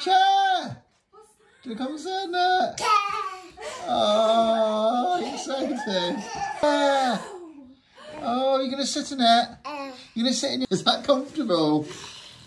Chair! Do you come and sit in it? Oh, excited. Chair! Oh, you're going to sit in it? You're going to sit in it? Is that comfortable?